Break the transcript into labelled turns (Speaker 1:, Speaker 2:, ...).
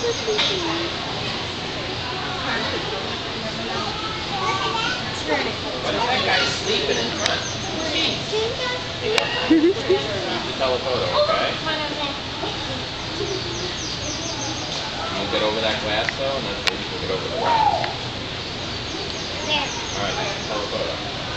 Speaker 1: What is that guy sleeping in front? Jeez. You have to tell a photo, okay? You'll get over that glass though, and then you'll get over the glass. Alright, tell a photo.